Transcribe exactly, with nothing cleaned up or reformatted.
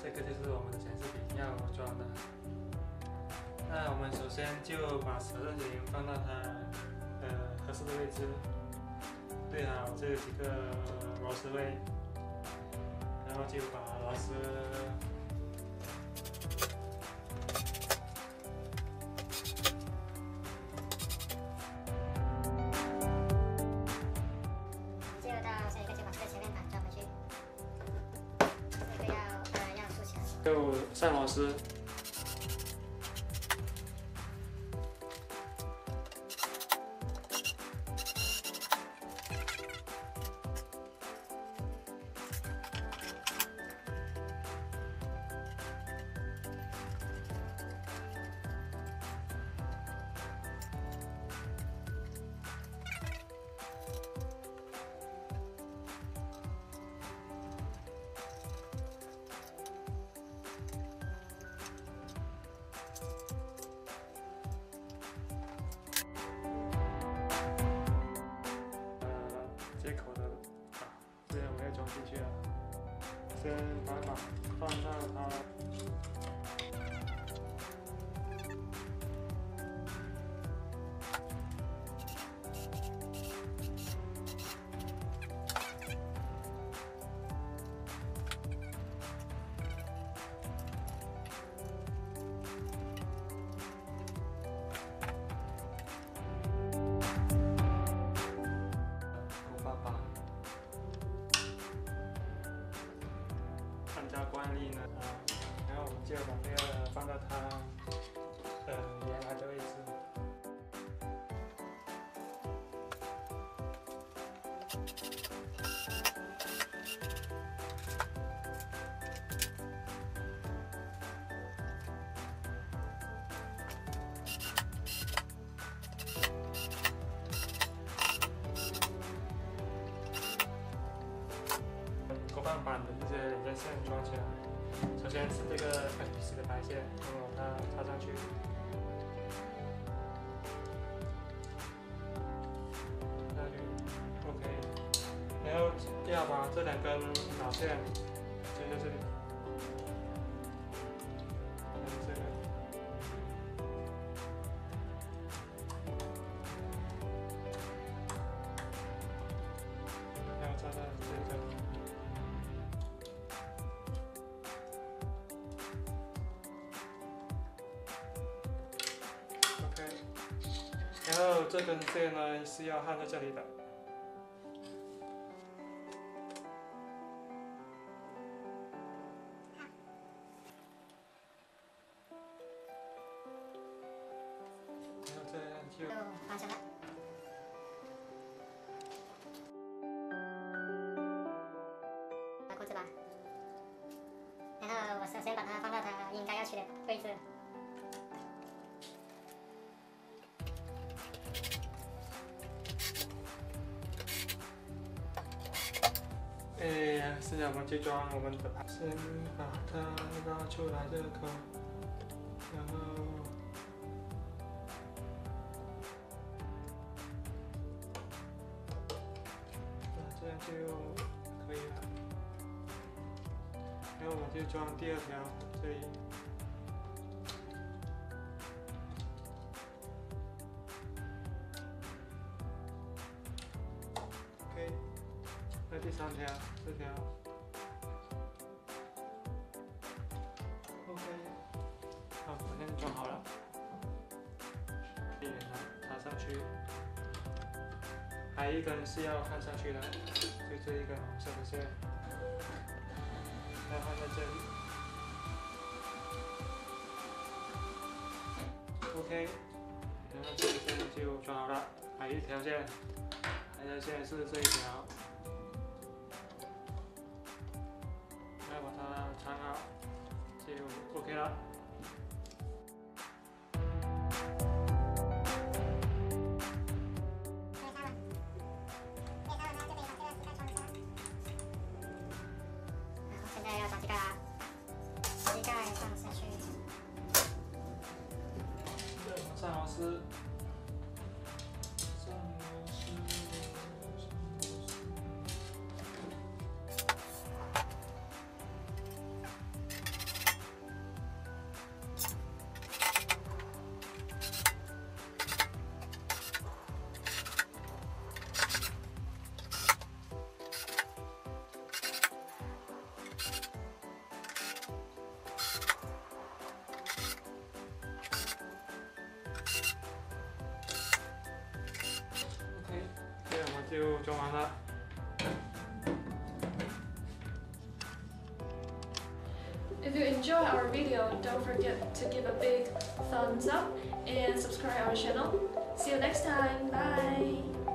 这个就是我们的显示屏要装的。那我们首先就把十字形放到它呃合适的位置，对好这几个螺丝位，然后就把螺丝接着到下一个就把这个前面板装回去，这个要呃要竖起来。 就上螺丝。 接口的啊，这样我要装进去了。先把板放到它。 按照惯例呢，啊，然后我们就把这个放到它呃原来的位置。锅棒板的这些连接线装起来。首先是这个 F M U S E R 的白线，我把它插上去。插上去 ，OK。然后要把这两根导线接在这里。这个。然后插在这个。 然后这根线呢是要焊在这里的。然后这样就完成了。把控制吧。然后我首先把它放到它应该要去的位置。 哎，现在我们就装我们的盘，先把它拉出来这个口，然后那这样就可以了。然后我们就装第二条这里。 OK。 那第三条，这条 ，OK， 好，我现在装好了，避免它插上去。还有一根是要焊上去的，就这一根红色的线，要焊在这里。OK， 然后这个线就装好了。还有一条线，还有一条线是这一条。 要把它缠好，就 OK 了。 现在要把这个膝盖放下去。 上螺丝，上螺丝，上螺丝。 OK， 就装完了。 If you enjoy our video, don't forget to give a big thumbs up and subscribe our channel. See you next time. Bye!